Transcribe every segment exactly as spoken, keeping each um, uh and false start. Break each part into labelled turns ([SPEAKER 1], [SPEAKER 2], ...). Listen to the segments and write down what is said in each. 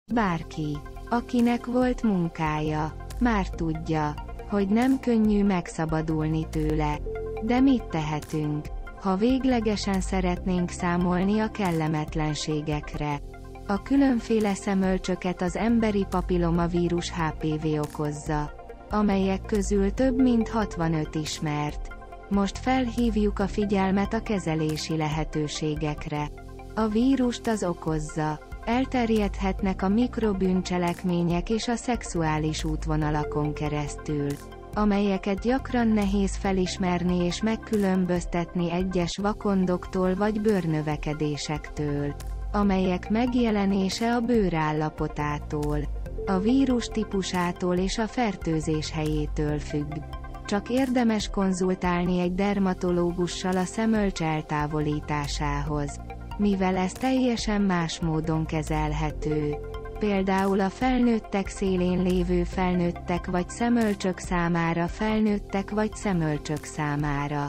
[SPEAKER 1] Bárki, akinek volt munkája, már tudja, hogy nem könnyű megszabadulni tőle. De mit tehetünk, ha véglegesen szeretnénk számolni a kellemetlenségekre? A különféle szemölcsöket az emberi papillomavírus há pé vé okozza, amelyek közül több mint hatvanöt ismert. Most felhívjuk a figyelmet a kezelési lehetőségekre. A vírust az okozza. Elterjedhetnek a mikrobűncselekmények és a szexuális útvonalakon keresztül, amelyeket gyakran nehéz felismerni és megkülönböztetni egyes vakondoktól vagy bőrnövekedésektől, amelyek megjelenése a bőr állapotától, a vírus típusától és a fertőzés helyétől függ. Csak érdemes konzultálni egy dermatológussal a szemölcs eltávolításához, mivel ez teljesen más módon kezelhető. Például a felnőttek szélén lévő felnőttek vagy szemölcsök számára felnőttek vagy szemölcsök számára.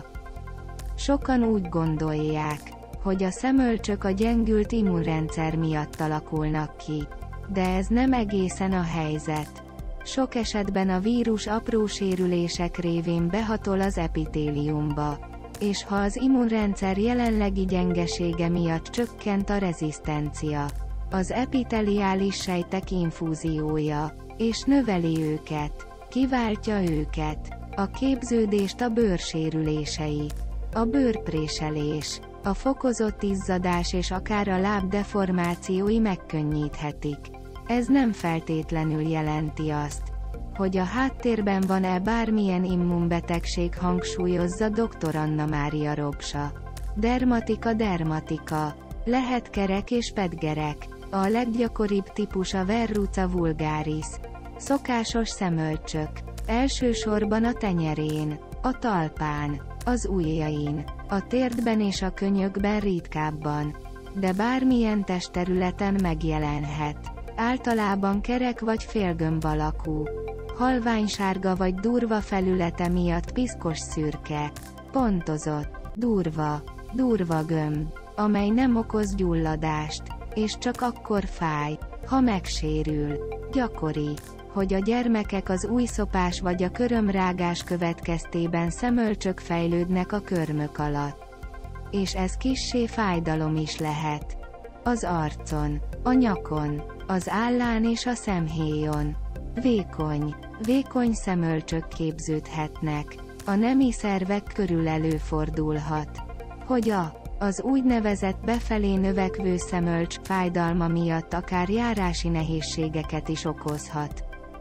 [SPEAKER 1] Sokan úgy gondolják, hogy a szemölcsök a gyengült immunrendszer miatt alakulnak ki. De ez nem egészen a helyzet. Sok esetben a vírus apró sérülések révén behatol az epitéliumba, és ha az immunrendszer jelenlegi gyengesége miatt csökkent a rezisztencia, az epiteliális sejtek infúziója, és növeli őket, kiváltja őket, a képződést a bőrsérülései, a bőrpréselés, a fokozott izzadás és akár a láb deformációi megkönnyíthetik. Ez nem feltétlenül jelenti azt, hogy a háttérben van-e bármilyen immunbetegség, hangsúlyozza dr. Anna Mária Robsa. Dermatika dermatika. Lehet kerek és pedgerek. A leggyakoribb típus a verruca vulgaris. Szokásos szemölcsök. Elsősorban a tenyerén, a talpán, az ujjain, a térdben és a könyökben ritkábban, de bármilyen testterületen megjelenhet. Általában kerek vagy félgömb alakú. Halványsárga vagy durva felülete miatt piszkos szürke, pontozott, durva, durva gömb, amely nem okoz gyulladást, és csak akkor fáj, ha megsérül. Gyakori, hogy a gyermekek az újszopás vagy a körömrágás következtében szemölcsök fejlődnek a körmök alatt. És ez kissé fájdalom is lehet. Az arcon, a nyakon, az állán és a szemhéjon. Vékony, vékony szemölcsök képződhetnek. A nemi szervek körül előfordulhat, hogy a, az úgynevezett befelé növekvő szemölcs fájdalma miatt akár járási nehézségeket is okozhat.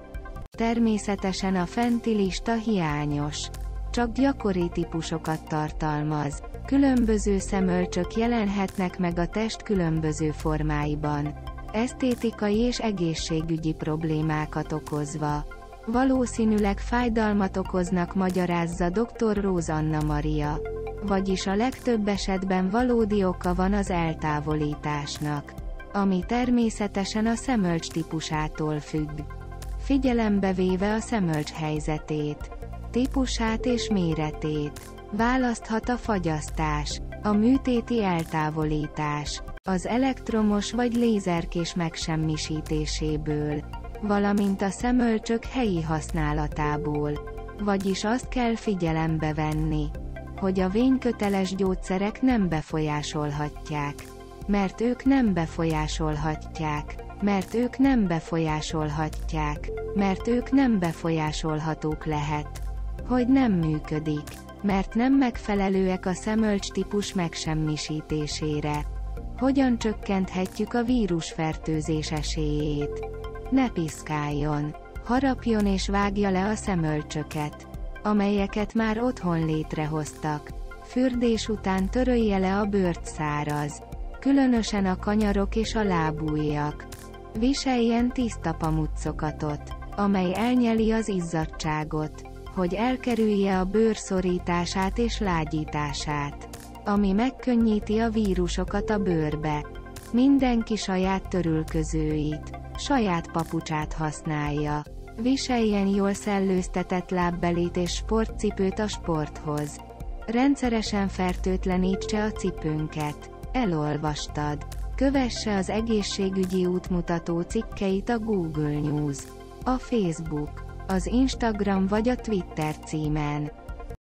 [SPEAKER 1] Természetesen a fenti lista hiányos. Csak gyakori típusokat tartalmaz. Különböző szemölcsök jelenhetnek meg a test különböző formáiban, esztétikai és egészségügyi problémákat okozva. Valószínűleg fájdalmat okoznak, magyarázza dr. Róz Anna Maria. Vagyis a legtöbb esetben valódi oka van az eltávolításnak, ami természetesen a szemölcs típusától függ. Figyelembe véve a szemölcs helyzetét, típusát és méretét, választhat a fagyasztás, a műtéti eltávolítás, az elektromos vagy lézerkés megsemmisítéséből, valamint a szemölcsök helyi használatából. Vagyis azt kell figyelembe venni, hogy a vényköteles gyógyszerek nem befolyásolhatják, mert ők nem befolyásolhatják, mert ők nem befolyásolhatják, mert ők nem befolyásolhatók lehet, hogy nem működik, mert nem megfelelőek a szemölcs típus megsemmisítésére. Hogyan csökkenthetjük a vírusfertőzés esélyét? Ne piszkáljon, harapjon és vágja le a szemölcsöket, amelyeket már otthon létrehoztak. Fürdés után törölje le a bőrt száraz, különösen a kanyarok és a lábujjak. Viseljen tiszta pamuccokatot, amely elnyeli az izzadtságot, hogy elkerülje a bőr szorítását és lágyítását, ami megkönnyíti a vírusokat a bőrbe. Mindenki saját törülközőit, saját papucsát használja. Viseljen jól szellőztetett lábbelit és sportcipőt a sporthoz. Rendszeresen fertőtlenítse a cipőnket. Elolvastad. Kövesse az egészségügyi útmutató cikkeit a Google News, a Facebook, az Instagram vagy a Twitter címen.